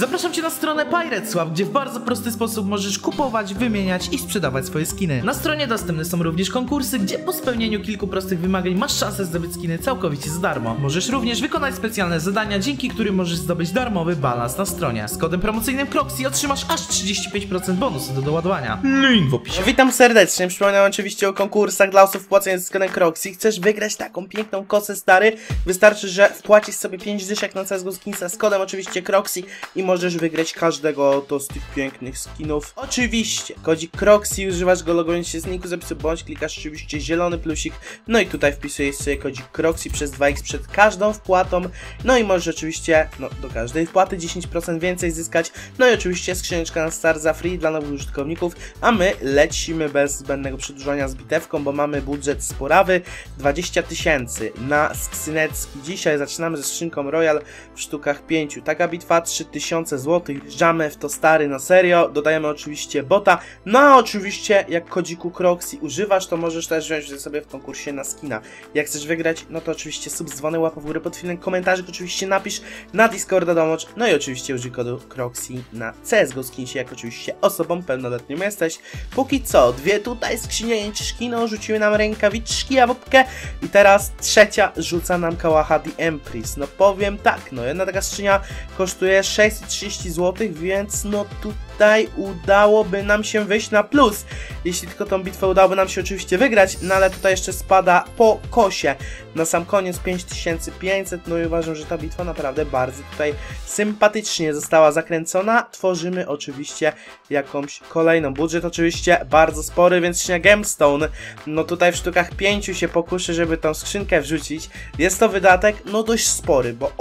Zapraszam Cię na stronę PiratesSwap, gdzie w bardzo prosty sposób możesz kupować, wymieniać i sprzedawać swoje skiny. Na stronie dostępne są również konkursy, gdzie po spełnieniu kilku prostych wymagań masz szansę zdobyć skiny całkowicie za darmo. Możesz również wykonać specjalne zadania, dzięki którym możesz zdobyć darmowy balans na stronie. Z kodem promocyjnym Croxy otrzymasz aż 35% bonusu do doładowania. Link w opisie. Witam serdecznie, przypominam oczywiście o konkursach dla osób wpłacających z kodem Croxy. Chcesz wygrać taką piękną kosę, stary? Wystarczy, że wpłacisz sobie 5 dyszek na CSGO Skinsa z kodem oczywiście Croxy i możesz wygrać każdego z tych pięknych skinów. Oczywiście, kodzik Croxy, używasz go logując się z linku zapisu, bądź klikasz oczywiście zielony plusik, no i tutaj wpisujesz sobie kodzik Croxy przez 2x przed każdą wpłatą, no i możesz oczywiście, do każdej wpłaty 10% więcej zyskać, no i oczywiście skrzyneczka na start za free dla nowych użytkowników, a my lecimy bez zbędnego przedłużania z bitewką, bo mamy budżet sporawy 20 000 na skrzynecki. Dzisiaj zaczynamy ze skrzynką Royal w sztukach 5. Taka bitwa 3000 zł. Wjeżdżamy w to, stary, na serio. Dodajemy oczywiście bota. No a oczywiście jak kodziku Croxy używasz, to możesz też wziąć sobie w konkursie na skina. Jak chcesz wygrać, no to oczywiście sub, dzwony, łapa w górę pod filmem, komentarzyk oczywiście napisz, na Discorda dołącz, no i oczywiście użyj kodu Croxy na CSGO Skinsie, jak oczywiście osobą pełnoletnią jesteś. Póki co, dwie tutaj skrzynieczki, no rzuciły nam rękawiczki, jabłkę i teraz trzecia rzuca nam kałacha The Empress. No powiem tak, no jedna taka skrzynia kosztuje 630 zł, więc no tutaj udałoby nam się wyjść na plus, jeśli tylko tą bitwę udałoby nam się oczywiście wygrać, no ale tutaj jeszcze spada po kosie. Na sam koniec 5500, no i uważam, że ta bitwa naprawdę bardzo tutaj sympatycznie została zakręcona. Tworzymy oczywiście jakąś kolejną. Budżet oczywiście bardzo spory, więc skrzynia Gemstone, no tutaj w sztukach 5 się pokuszę, żeby tą skrzynkę wrzucić. Jest to wydatek, no dość spory, bo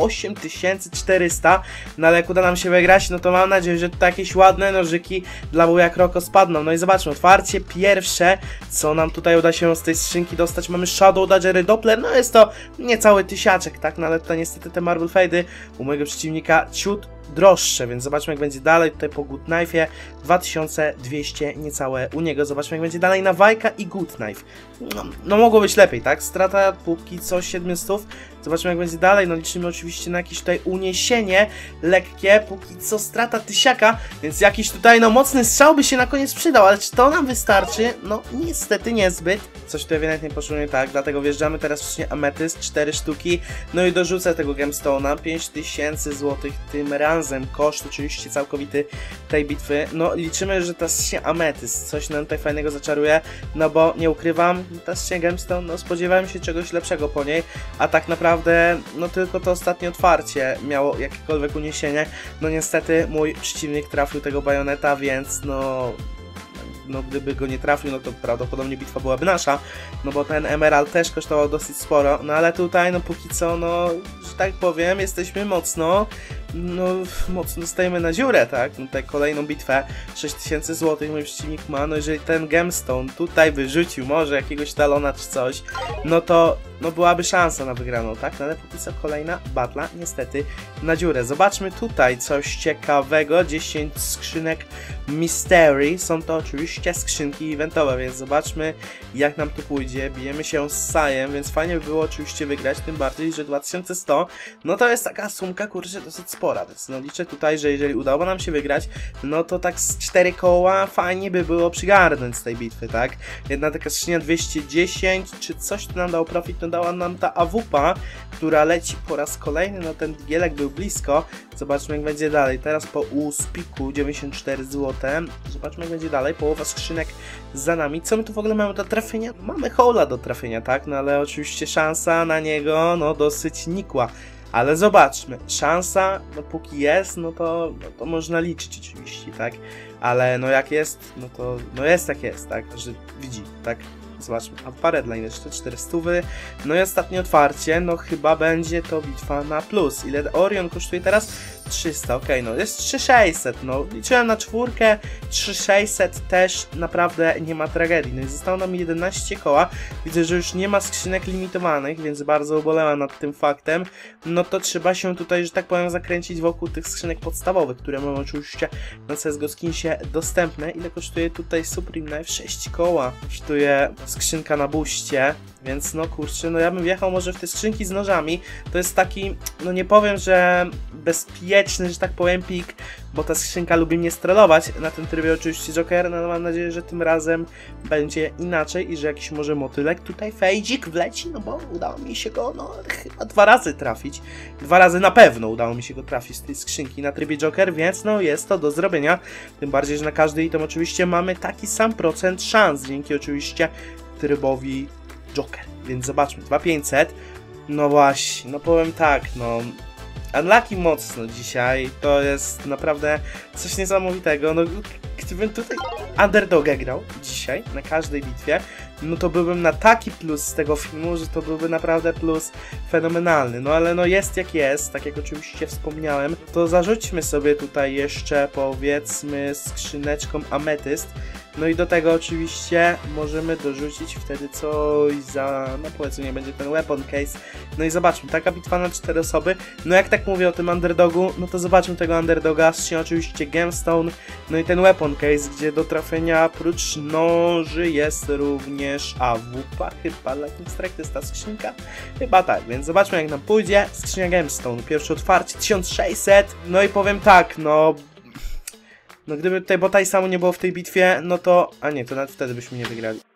8400, no ale jak uda nam się wygrać, no to mam nadzieję, że tutaj jakieś ładne nożyki dla wuja Kroko spadną. No i zobaczmy, otwarcie pierwsze, co nam tutaj uda się z tej skrzynki dostać. Mamy Shadow Daggery Doppler, no jest to niecały tysiaczek, tak? No ale tutaj niestety te Marble Fade'y u mojego przeciwnika ciut droższe, więc zobaczmy jak będzie dalej. Tutaj po Good Knife'ie 2200 niecałe u niego. Zobaczmy jak będzie dalej na Wajka i Good Knife. No mogło być lepiej, tak? Strata póki co 700. Zobaczmy jak będzie dalej. No liczymy oczywiście na jakieś tutaj uniesienie lekkie. Póki co strata 1000, więc jakiś tutaj no mocny strzał by się na koniec przydał, ale czy to nam wystarczy? No niestety niezbyt. Coś tutaj ewidentnie poszło nie tak, dlatego wjeżdżamy teraz w skrzynię Ametyst, 4 sztuki. No i dorzucę tego Gemstone'a, 5000 zł tym razem. Koszt oczywiście całkowity tej bitwy. No liczymy, że ta skrzynia Ametyst coś nam tutaj fajnego zaczaruje, no bo nie ukrywam, ta skrzynia Gemstone, no spodziewałem się czegoś lepszego po niej, a tak naprawdę no tylko to ostatnie otwarcie miało jakiekolwiek uniesienie. No niestety mój przeciwnik trafił tego bajoneta, więc no gdyby go nie trafił, no to prawdopodobnie bitwa byłaby nasza, no bo ten emerald też kosztował dosyć sporo, no ale tutaj, no póki co, no, że tak powiem, jesteśmy mocno stajemy na dziurę, tak? No tutaj kolejną bitwę, 6000 zł mój przeciwnik ma, no jeżeli ten Gemstone tutaj wyrzucił może jakiegoś talona czy coś, no to byłaby szansa na wygraną, tak? No ale póki co kolejna batla, niestety, na dziurę. Zobaczmy tutaj coś ciekawego, 10 skrzynek Mystery, są to oczywiście skrzynki eventowe, więc zobaczmy jak nam tu pójdzie. Bijemy się z Sajem, więc fajnie by było oczywiście wygrać, tym bardziej, że 2100, no to jest taka sumka, kurczę, dosyć spora, więc no liczę tutaj, że jeżeli udało nam się wygrać, no to tak z 4 koła fajnie by było przygarnąć z tej bitwy, tak? Jedna taka skrzynia 210, czy coś tu nam dało profit, no dała nam ta AWP, która leci po raz kolejny, no ten digielek był blisko. Zobaczmy jak będzie dalej, teraz po Uspiku 94 zł, zobaczmy jak będzie dalej, połowa skrzynek za nami. Co my tu w ogóle mamy do trafienia? Mamy hola do trafienia, tak? No ale oczywiście szansa na niego, no dosyć nikła. Ale zobaczmy, szansa, no póki jest, no to można liczyć oczywiście, tak? Ale no jak jest, no jest jak jest, tak? Że widzi, tak? Zobaczmy, a parę dla jeszcze 400. No i ostatnie otwarcie, no chyba będzie to bitwa na plus. Ile Orion kosztuje teraz? 300, ok, no jest 3600, no liczyłem na czwórkę, 3600 też naprawdę nie ma tragedii. No i zostało nam 11 koła, widzę, że już nie ma skrzynek limitowanych, więc bardzo ubolewam nad tym faktem. No to trzeba się tutaj, że tak powiem, zakręcić wokół tych skrzynek podstawowych, które mamy oczywiście na CSGO Skinsie dostępne. Ile kosztuje tutaj Supreme Knife? 6 koła kosztuje skrzynka na buście, więc no kurczę, no ja bym wjechał może w te skrzynki z nożami. To jest taki, no nie powiem, że bezpieczny bajeczny, że tak powiem, pik, bo ta skrzynka lubi mnie strollować. Na tym trybie oczywiście Joker, no mam nadzieję, że tym razem będzie inaczej i że jakiś może motylek tutaj fejdzik wleci, no bo udało mi się go, no chyba 2 razy trafić. 2 razy na pewno udało mi się go trafić z tej skrzynki na trybie Joker, więc no jest to do zrobienia. Tym bardziej, że na każdy item oczywiście mamy taki sam procent szans, dzięki oczywiście trybowi Joker. Więc zobaczmy, 2500. No właśnie, no powiem tak, no unlucky mocno dzisiaj, to jest naprawdę coś niesamowitego, no gdybym tutaj underdoga grał dzisiaj, na każdej bitwie, no to byłbym na taki plus z tego filmu, że to byłby naprawdę plus fenomenalny, no ale no jest jak jest, tak jak oczywiście wspomniałem, to zarzućmy sobie tutaj jeszcze powiedzmy skrzyneczką ametyst, no i do tego oczywiście możemy dorzucić wtedy coś za, no powiedzmy nie będzie ten weapon case, no i zobaczmy, taka bitwa na 4 osoby, no jak tak mówię o tym underdogu, no to zobaczmy tego underdoga, oczywiście gemstone, no i ten weapon case, gdzie do trafienia oprócz noży jest również AWP, chyba Lightning Strike to jest ta skrzynka, chyba tak, więc zobaczmy jak nam pójdzie, skrzynia gemstone, pierwsze otwarcie 1600, no i powiem tak, no gdyby tutaj Botaj samo nie było w tej bitwie, no to, a nie, to nawet wtedy byśmy nie wygrali.